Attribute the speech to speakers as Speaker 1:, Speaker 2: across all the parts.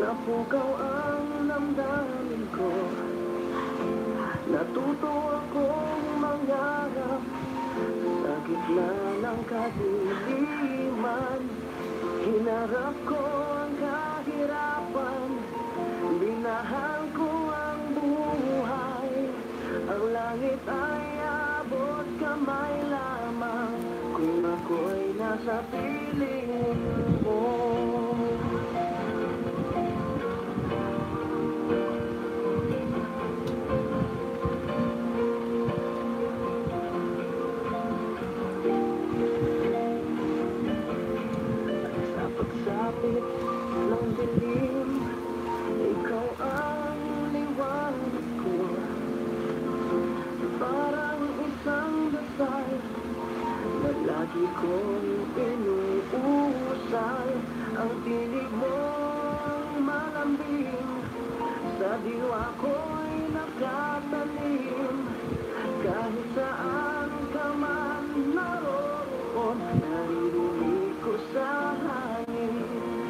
Speaker 1: Napukaw ang damdamin ko. Natuto akong mangarap sa gitna ng kadiliman. Hinarap ko ang kahirapan. Minahal ko ang buhay. Ang langit ay abot kamay lamang kung ako'y nasa piling mo. Pagsapit ng dilim, ikaw ang liwanag ko. Parang isang dasal na lagi kong inuusal. Ang tinig mong malambing sa diwa ko'y nakatanim. Kahit saan ka man naroon, naririnig ko sa hangin.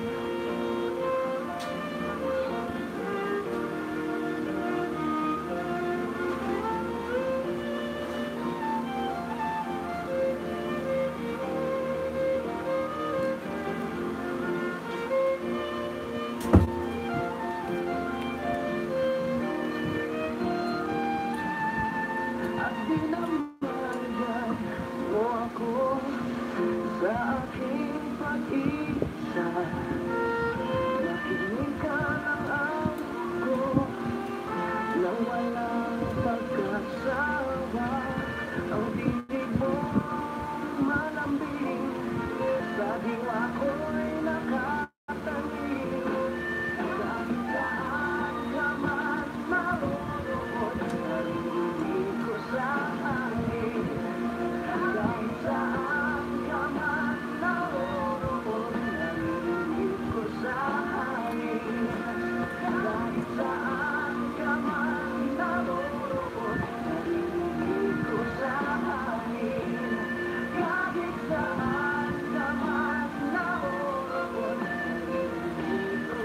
Speaker 1: At dinamayan mo ako sa aking pag-isa. Nakinig ka ng ako nang walang pagkasawa. Ang tinig mo malambing sa diwa ko'y nakatanim. Kahit saan ka man maroon, naririnig ko sa hangin. Kahit saan ka man naroon, naririnig ko sa hangin. Kahit saan ka man naroon, naririnig ko sa hangin. Kahit saan ka man naroon, naririnig ko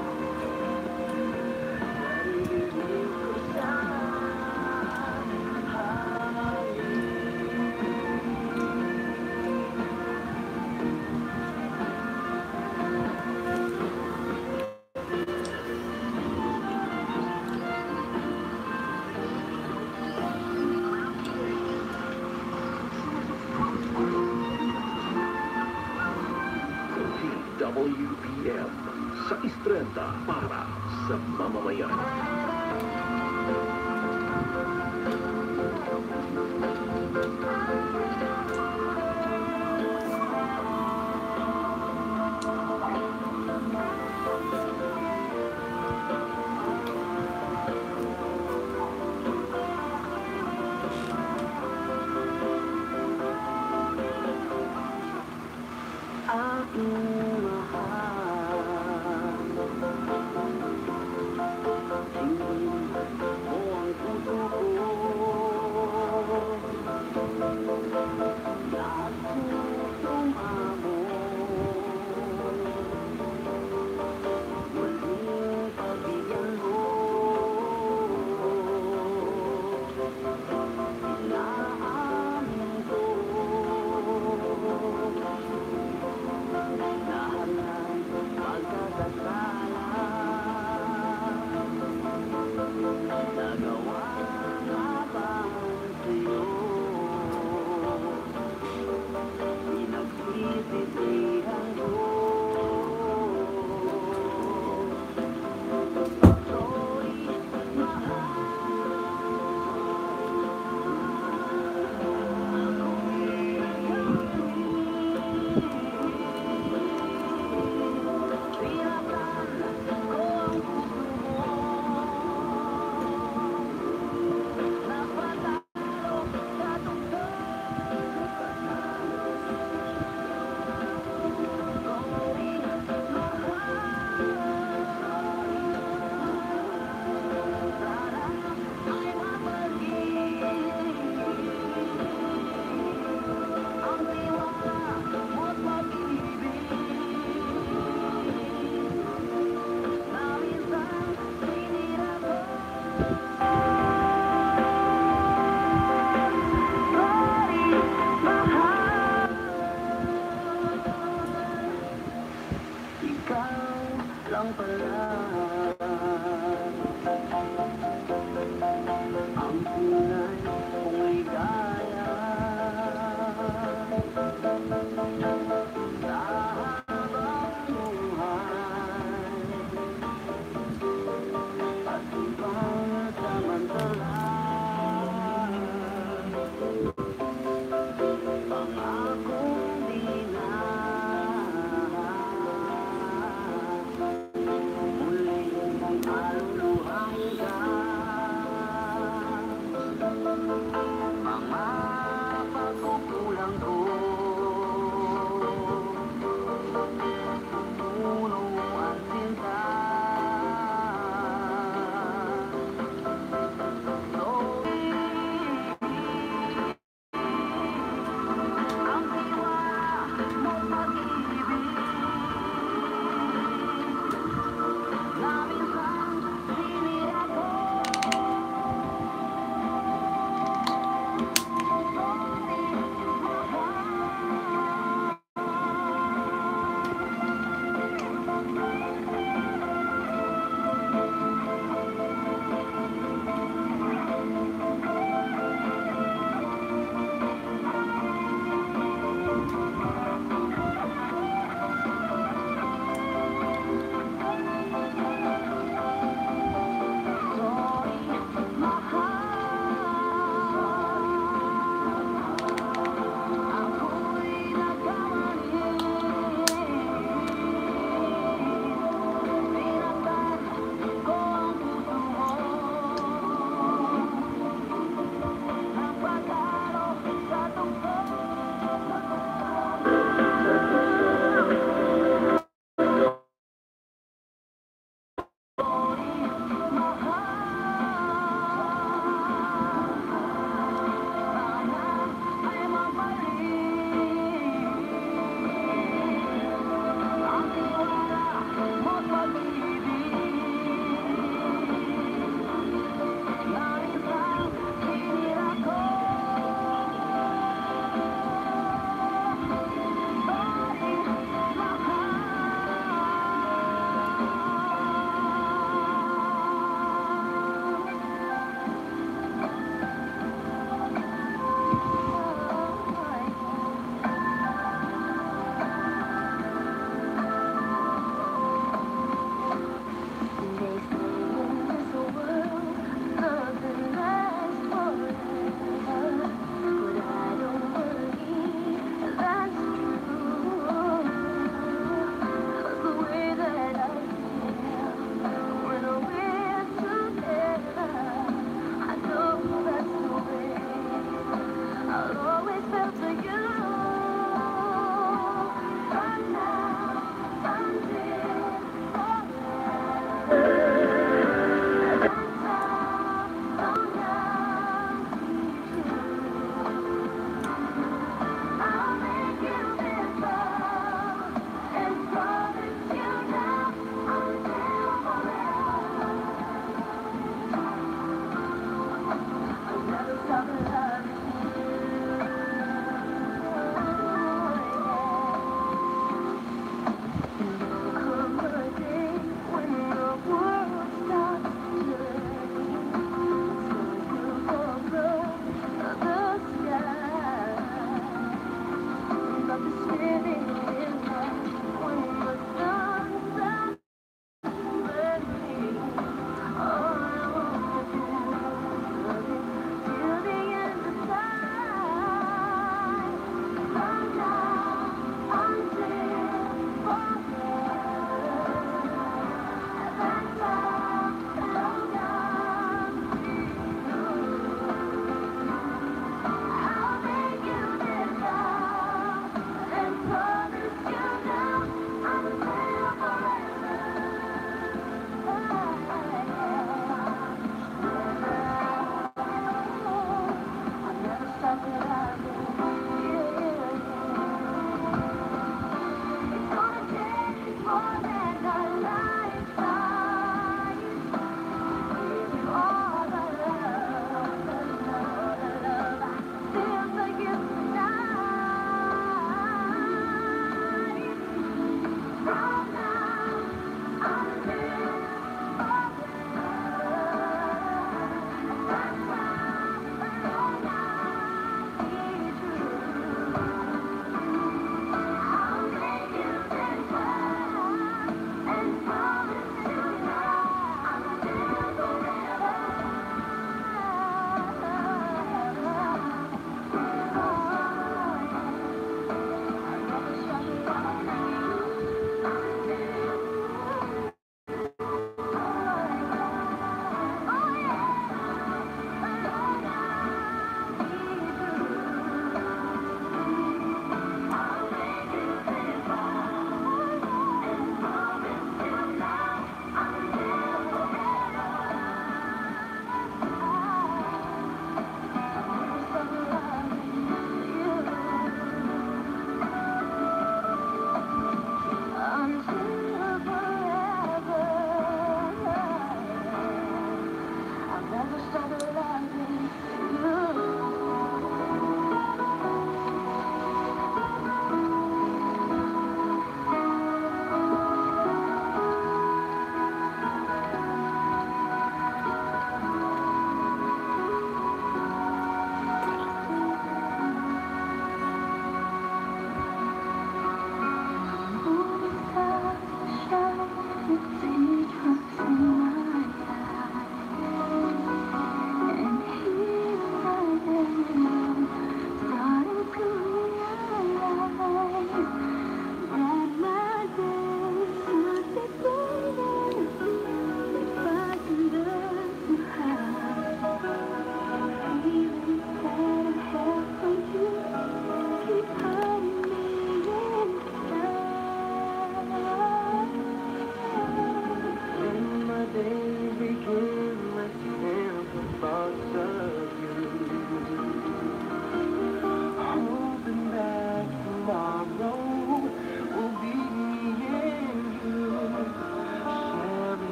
Speaker 1: sa hangin.
Speaker 2: DWPM sa 6:30 para sa mamamayan.
Speaker 1: Aking mahal,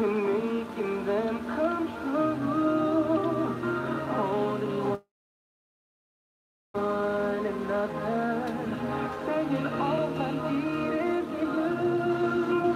Speaker 1: and making them come true. Holding one another, saying all I need is you.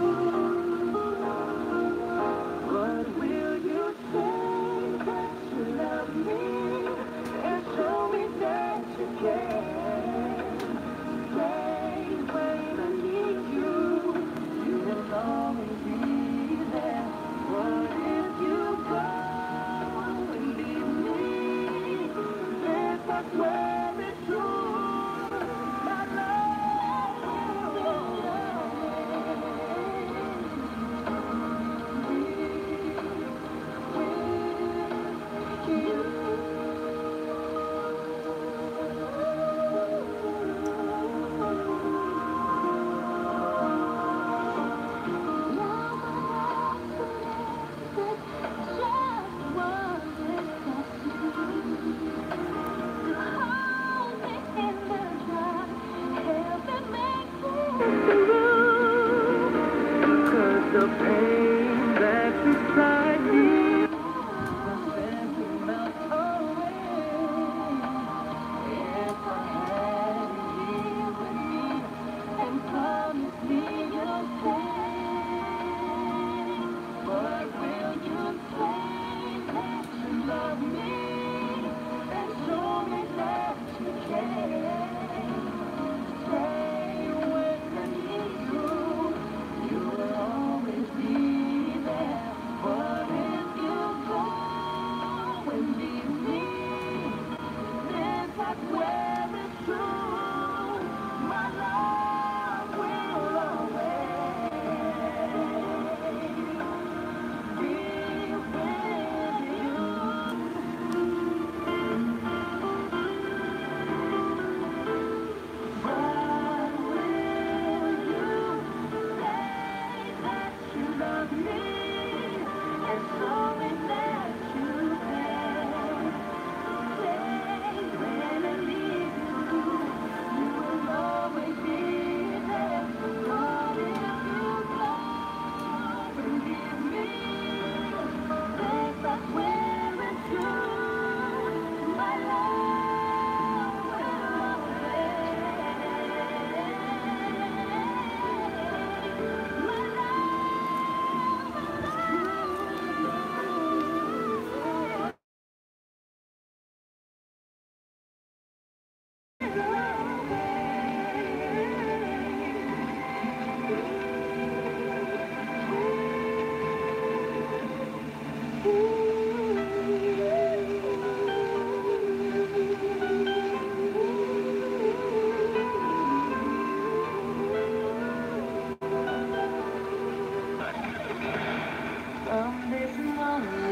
Speaker 1: But will you say that you love me and show me that you care? Say when I need you, you will always be there. What if you go and leave me? If I swear it's true, my love will the pain that's inside me will simply melt away if I had you here with me and promise me you'll stay. But will you say that you love me and show me that you care? Say when I need you, you will always be there. But if you go and leave me, this I swear is true. My love will always be with you. But will you say that you love me and show me that you care? Say when I need you, you will always be there. But if you go and leave me, this I swear it's true. My love will From this moment